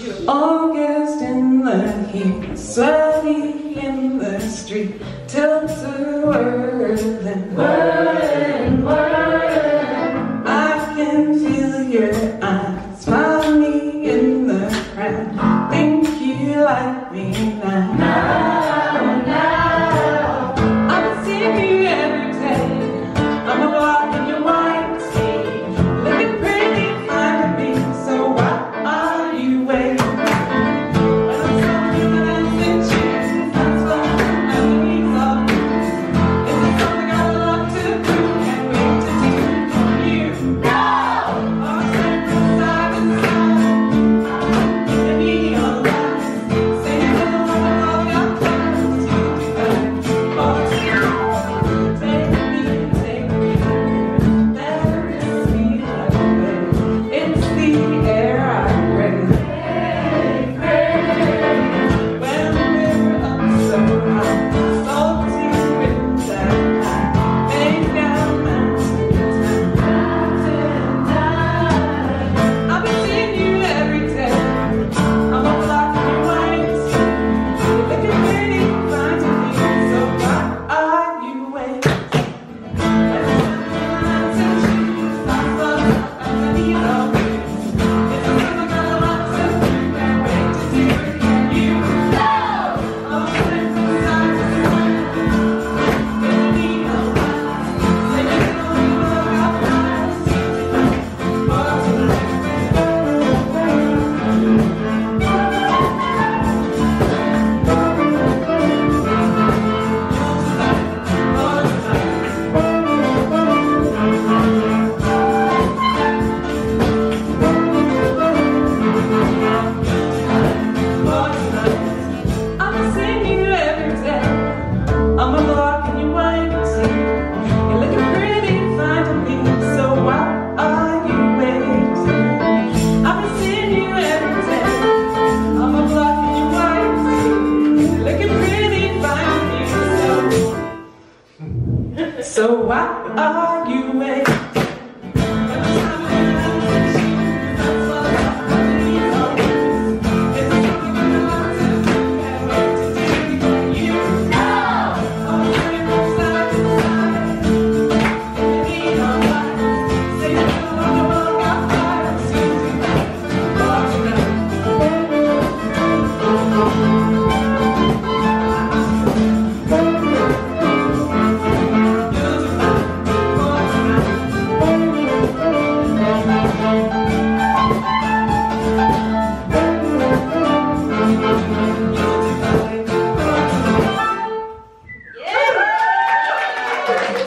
August in the heat, sweaty in the street, tilts are whirling, whirling, whirling. I can feel your eyes, smile me in the crowd. Think you like me now, now, now. I'm seeing you every day. I'm a block in your white tee, looking pretty fine to me. So why are you waiting? So why are you waiting? Yeah.